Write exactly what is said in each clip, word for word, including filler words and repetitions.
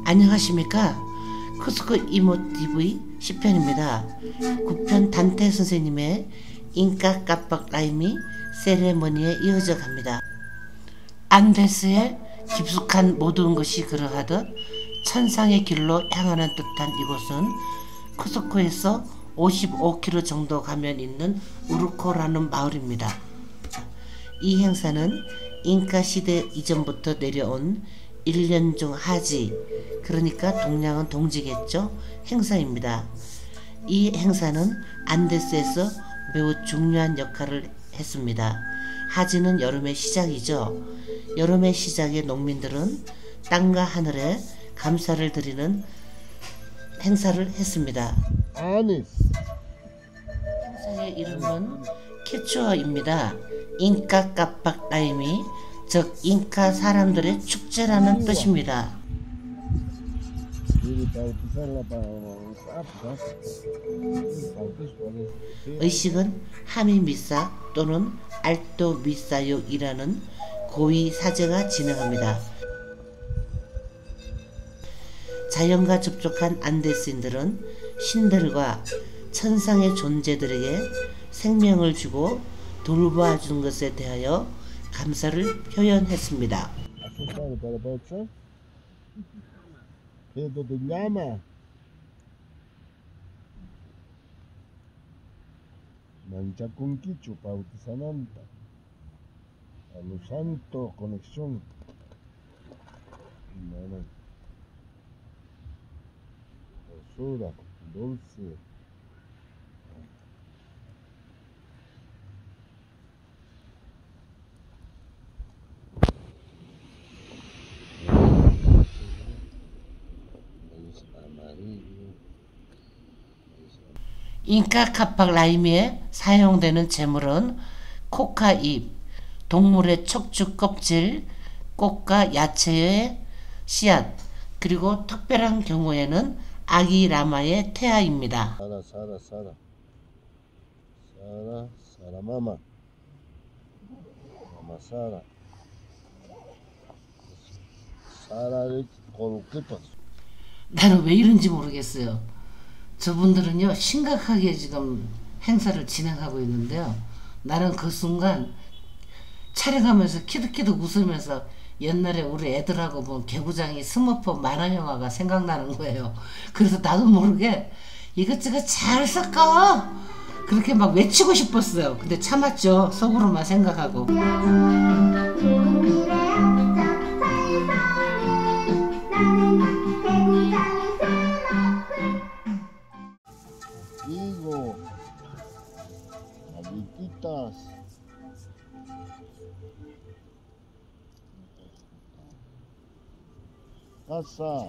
안녕하십니까. 크스코 이모티브이 십 편입니다. 구 편 단테 선생님의 인카 깜빡 라임이 세레머니에 이어져 갑니다. 안데스의 깊숙한 모든 것이 그러하듯 천상의 길로 향하는 듯한 이곳은 크스코에서 오십오 킬로미터 정도 가면 있는 우르코라는 마을입니다. 이 행사는 잉카 시대 이전부터 내려온 일 년 중 하지, 그러니까 동양은 동지겠죠, 행사입니다. 이 행사는 안데스에서 매우 중요한 역할을 했습니다. 하지는 여름의 시작이죠. 여름의 시작에 농민들은 땅과 하늘에 감사를 드리는 행사를 했습니다. 행사의 이름은 케추어입니다. 인카 깜빡 라임이 즉 인카 사람들의 축제라는 뜻입니다. 의식은 하미 미사 또는 알토 미사욕이라는 고위 사제가 진행합니다. 자연과 접촉한 안데스인들은 신들과 천상의 존재들에게 생명을 주고 돌봐준 것에 대하여 감사를 표현했습니다. 인카 깜빡 라임에 사용되는 재물은 코카잎, 동물의 척추 껍질, 꽃과 야채의 씨앗, 그리고 특별한 경우에는 아기 라마의 태아입니다. 사라 사라 사라 사라 사라 마마 마마 사라 사라를 고르겠다. 나는 왜 이런지 모르겠어요. 저분들은요 심각하게 지금 행사를 진행하고 있는데요, 나는 그 순간 촬영하면서 키득키득 웃으면서 옛날에 우리 애들하고 본 개구장이 스머프 만화 영화가 생각나는 거예요. 그래서 나도 모르게 이것저것 잘 섞어 그렇게 막 외치고 싶었어요. 근데 참았죠, 속으로만 생각하고. 이거 아비티타스 아싸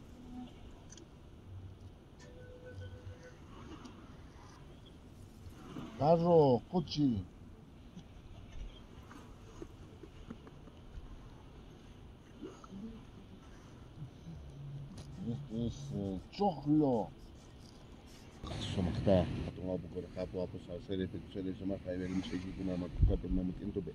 가로 꼬치 este choclo somakta tunga bukor kapo apo sa sere pe sere sama kai verim shegi kuna ma kuka pe ma kinto be.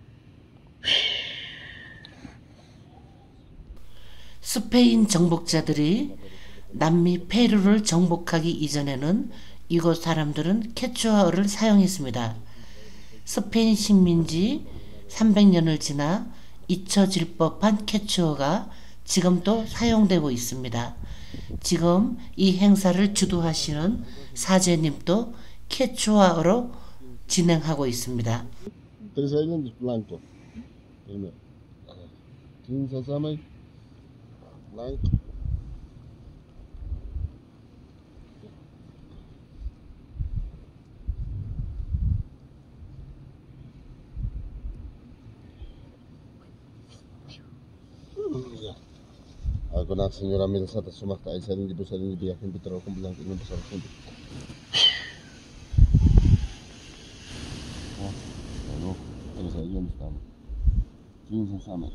스페인 정복자들이 남미 페루를 정복하기 이전에는 이곳 사람들은 케추아어를 사용했습니다. 스페인 식민지 삼백 년을 지나 잊혀질 법한 케추어가 지금도 사용되고 있습니다. 지금 이 행사를 주도하시는 사제님도 케추아어로 진행하고 있습니다. Blanco. Con la señora Mira Sata Sumata, el ser de Busar y Villa, que entró con Blanco y no pasó juntos. Bueno, entonces ahí donde estamos. quince Summer.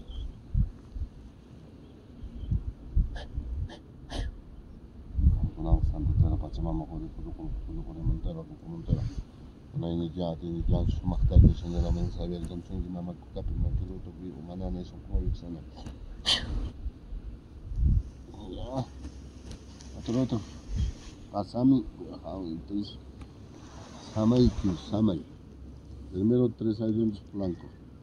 Facciamo con il con il montero con montero. Non iniziati iniziamo su Mactati sono la mensa del Thompson di Mamma Capi ma piloto qui umana ne sono poi sono. otro, otro. Pasami, entonces, Samay, Samay. Primero tres años blanco.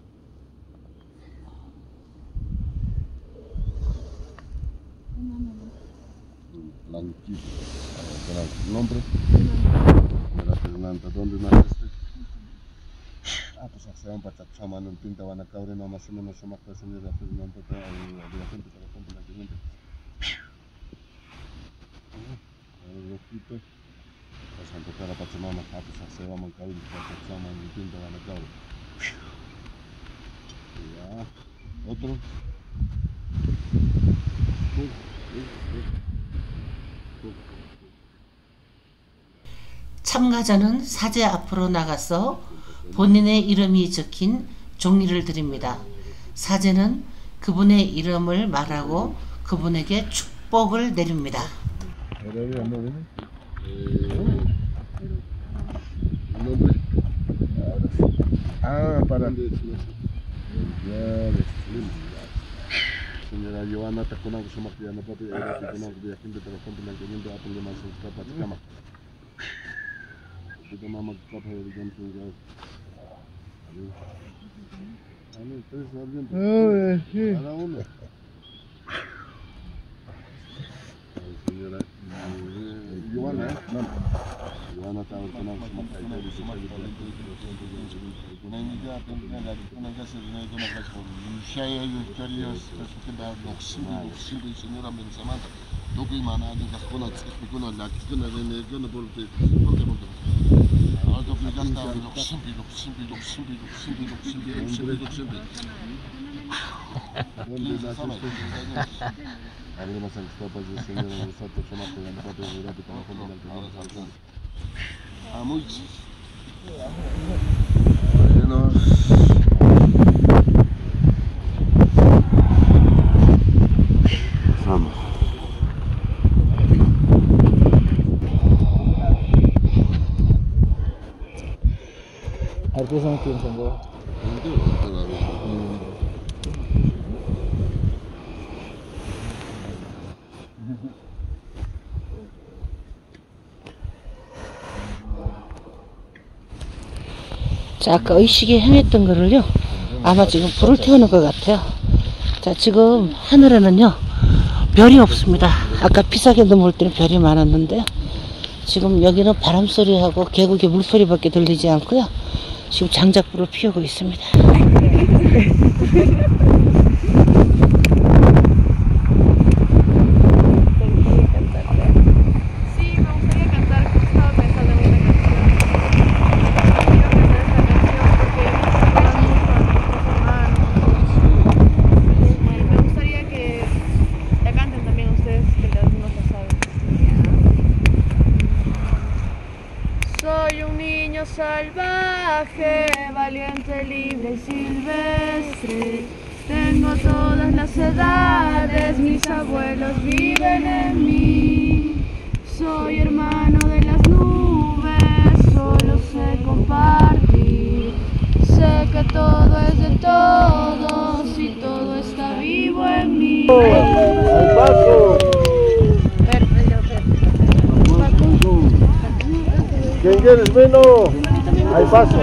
Blanquito. ¿Tu nombre? Mira, Fernanda, ¿dónde naciste? Ah, pues se van para Chama, no pinta, van a caber, no más o menos, se me acuerda, señora Fernanda, de la gente, para comprar la gente. Rojito, la Santa Clara Pachamama, ah, pues se van a caber, para Chama, no pinta, van a caber. Ya, otro. 참가자는 사제 앞으로 나가서 본인의 이름이 적힌 종이를 드립니다. 사제는 그분의 이름을 말하고 그분에게 축복을 내립니다. Señora Joana, te conozco, somos crianos, papi, ahora te conozco, de aquí te lo compro, la que viene a poner más en esta pachacama. Kita mama capa de gancho ya. Ale, tres sargento. Ah, sí. Cada uno. Señora Joana, no. Joana está ordenando su marca y su marca de una idea también la una casa de una una casa ya hay historias que da noxim noxim de señora Mensamanta. No que mana de las colas que con la que con la de que no por por por ahora que ya está noxim noxim noxim noxim noxim noxim noxim ¿dónde la casa? Abre más el stop de señora de Sato Chamaco la parte de Europa para con la que ah muy bueno. Vamos. Artesano quién son vos? 자, 아까 의식에 향했던 거를요, 아마 지금 불을 태우는 것 같아요. 자, 지금 하늘에는요, 별이 없습니다. 아까 피사견도 볼 때는 별이 많았는데요. 지금 여기는 바람 소리하고 계곡의 물소리밖에 들리지 않고요. 지금 장작불을 피우고 있습니다. Soy un niño salvaje, valiente, libre y silvestre. Tengo todas las edades, mis abuelos viven en mí. Soy hermano de las nubes, solo sé compartir. Sé que todo es de todos y todo está vivo en mí. ¡Al paso! ¿Quién quieres vino? Ahí paso.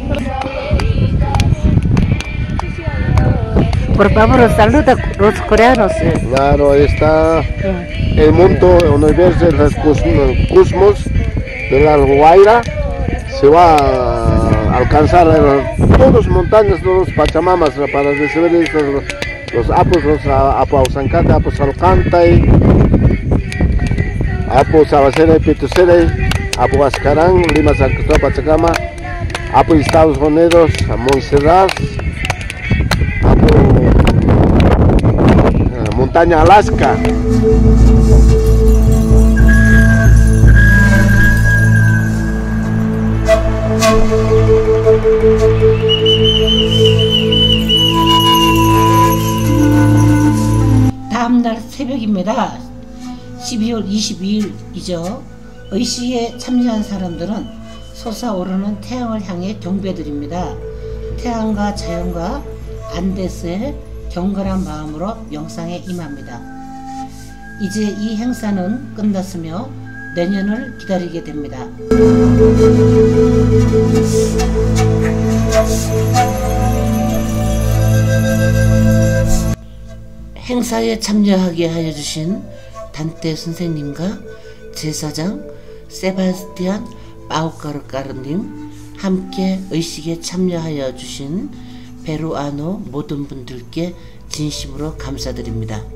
Por favor, saluda a los coreanos. Claro, ahí está el mundo, el universo de los cosmos de la Guaira. Se va a alcanzar todas las montañas, todos los pachamamas para recibir estos, los apos, los apausancate, apos alcantay, apos abacere, pitusere. Apo Ascarán, Lima, San Cristóbal, Pachacama, Apo Estados Unidos, Montserrat, Apo uh, Montaña Alaska. 다음날 새벽입니다. 십이월 이십이일이죠. 의식에 참여한 사람들은 솟아오르는 태양을 향해 경배드립니다. 태양과 자연과 안데스의 경건한 마음으로 명상에 임합니다. 이제 이 행사는 끝났으며 내년을 기다리게 됩니다. 행사에 참여하게 하여 주신 단테 선생님과 제사장 세바스티안 파우카르카르님, 함께 의식에 참여하여 주신 베루아노 모든 분들께 진심으로 감사드립니다.